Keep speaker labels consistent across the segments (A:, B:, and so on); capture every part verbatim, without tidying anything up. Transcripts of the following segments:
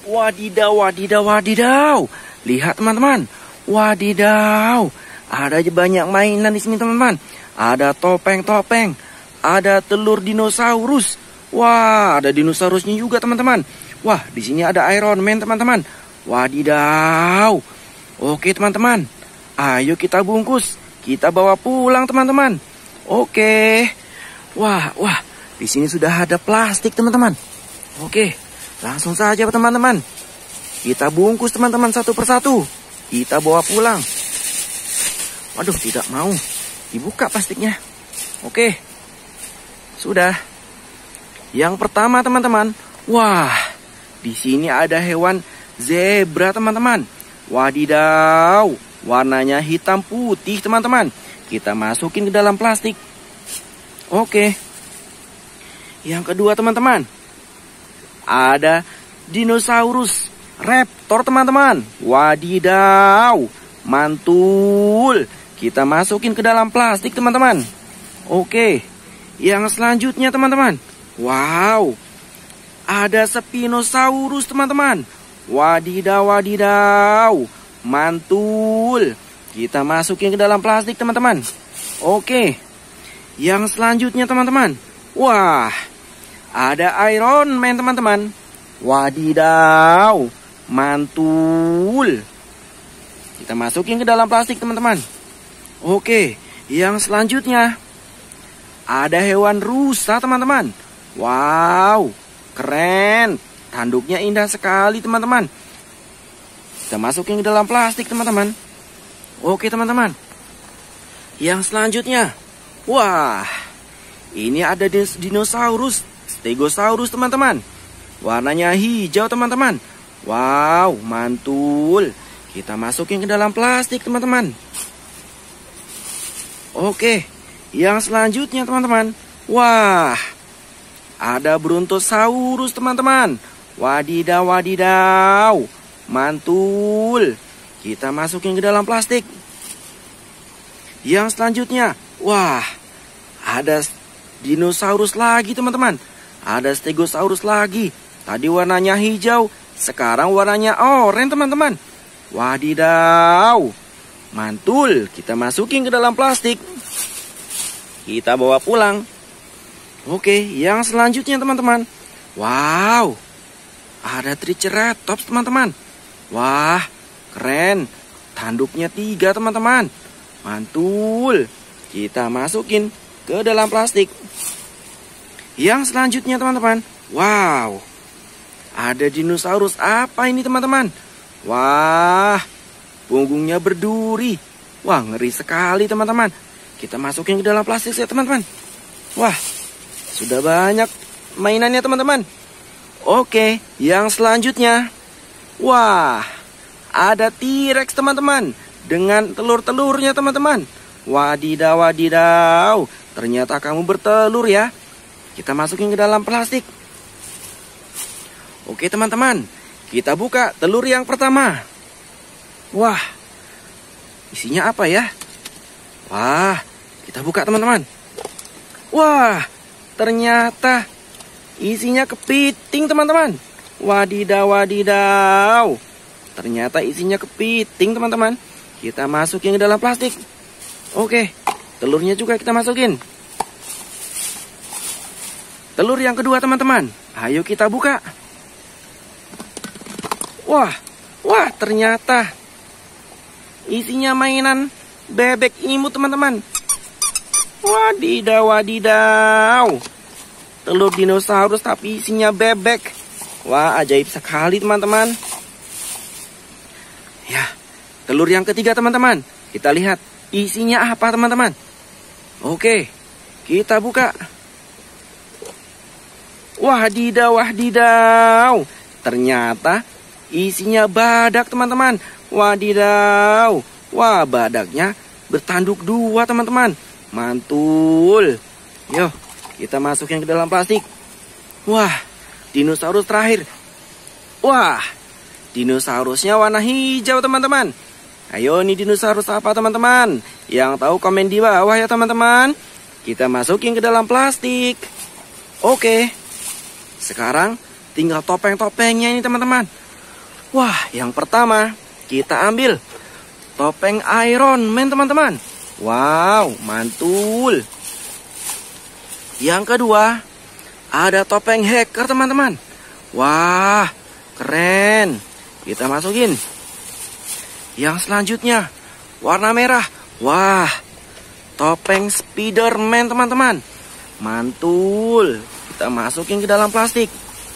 A: Wadidaw, wadidaw, wadidaw. Lihat teman-teman. Wadidaw. Ada banyak mainan di sini teman-teman. Ada topeng-topeng. Ada telur dinosaurus. Wah, ada dinosaurusnya juga teman-teman. Wah, di sini ada Iron Man teman-teman. Wadidaw. Oke teman-teman. Ayo kita bungkus. Kita bawa pulang teman-teman. Oke. Wah, wah. Di sini sudah ada plastik teman-teman. Oke. Langsung saja teman-teman. Kita bungkus teman-teman satu persatu. Kita bawa pulang. Waduh, tidak mau dibuka plastiknya. Oke. Sudah. Yang pertama teman-teman. Wah, di sini ada hewan zebra teman-teman. Wadidaw. Warnanya hitam putih teman-teman. Kita masukin ke dalam plastik. Oke. Yang kedua teman-teman. Ada dinosaurus raptor teman-teman. Wadidaw. Mantul. Kita masukin ke dalam plastik teman-teman. Oke. Yang selanjutnya teman-teman. Wow. Ada Spinosaurus teman-teman. Wadidaw, wadidaw. Mantul. Kita masukin ke dalam plastik teman-teman. Oke. Yang selanjutnya teman-teman. Wah. Ada Iron Man teman-teman. Wadidaw. Mantul. Kita masukin ke dalam plastik teman-teman. Oke. Yang selanjutnya. Ada hewan rusa teman-teman. Wow. Keren. Tanduknya indah sekali teman-teman. Kita masukin ke dalam plastik teman-teman. Oke teman-teman. Yang selanjutnya. Wah. Ini ada dinosaurus Stegosaurus teman-teman. Warnanya hijau teman-teman. Wow, mantul. Kita masukin ke dalam plastik teman-teman. Oke. Yang selanjutnya teman-teman. Wah. Ada Brontosaurus teman-teman. Wadidaw, wadidaw. Mantul. Kita masukin ke dalam plastik. Yang selanjutnya. Wah. Ada dinosaurus lagi teman-teman. Ada Stegosaurus lagi. Tadi warnanya hijau. Sekarang warnanya oranye teman-teman. Wadidaw. Mantul. Kita masukin ke dalam plastik. Kita bawa pulang. Oke. Yang selanjutnya teman-teman. Wow. Ada Triceratops teman-teman. Wah. Keren. Tanduknya tiga teman-teman. Mantul. Kita masukin ke dalam plastik. Yang selanjutnya teman-teman. Wow. Ada dinosaurus apa ini teman-teman? Wah. Punggungnya berduri. Wah, ngeri sekali teman-teman. Kita masukin ke dalam plastik ya teman-teman. Wah. Sudah banyak mainannya teman-teman. Oke. Yang selanjutnya. Wah. Ada T-Rex teman-teman. Dengan telur-telurnya teman-teman. Wadidaw, wadidaw. Ternyata kamu bertelur ya. Kita masukin ke dalam plastik. Oke teman-teman. Kita buka telur yang pertama. Wah. Isinya apa ya? Wah. Kita buka teman-teman. Wah. Ternyata isinya kepiting teman-teman. Wadidaw, wadidaw. Ternyata isinya kepiting teman-teman. Kita masukin ke dalam plastik. Oke. Telurnya juga kita masukin. Telur yang kedua teman-teman. Ayo kita buka. Wah. Wah, ternyata isinya mainan bebek imut teman-teman. Wadidaw, wadidaw. Telur dinosaurus tapi isinya bebek. Wah, ajaib sekali teman-teman. Ya. Telur yang ketiga teman-teman. Kita lihat isinya apa teman-teman. Oke. Kita buka. Wadidaw, wadidaw. Ternyata isinya badak teman-teman. Wadidaw. Wah, badaknya bertanduk dua teman-teman. Mantul. Yuk, kita masukin ke dalam plastik. Wah, dinosaurus terakhir. Wah, dinosaurusnya warna hijau teman-teman. Ayo, ini dinosaurus apa teman-teman? Yang tahu komen di bawah ya teman-teman. Kita masukin ke dalam plastik. Oke. Sekarang tinggal topeng-topengnya ini teman-teman. Wah, yang pertama kita ambil topeng Iron Man teman-teman. Wow, mantul. Yang kedua, ada topeng hacker teman-teman. Wah, keren. Kita masukin. Yang selanjutnya, warna merah. Wah, topeng Spider-Man teman-teman. Mantul. Kita masukin ke dalam plastik.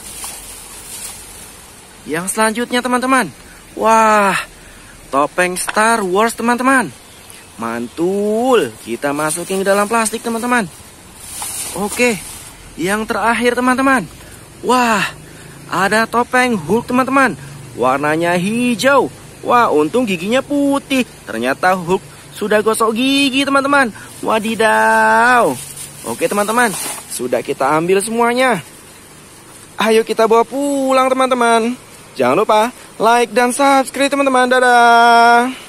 A: Yang selanjutnya teman-teman. Wah, topeng Star Wars teman-teman. Mantul. Kita masukin ke dalam plastik teman-teman. Oke, yang terakhir teman-teman. Wah, ada topeng Hulk teman-teman. Warnanya hijau. Wah, untung giginya putih. Ternyata Hulk sudah gosok gigi teman-teman. Wadidaw. Oke teman-teman, sudah kita ambil semuanya. Ayo kita bawa pulang teman-teman. Jangan lupa like dan subscribe teman-teman. Dadah.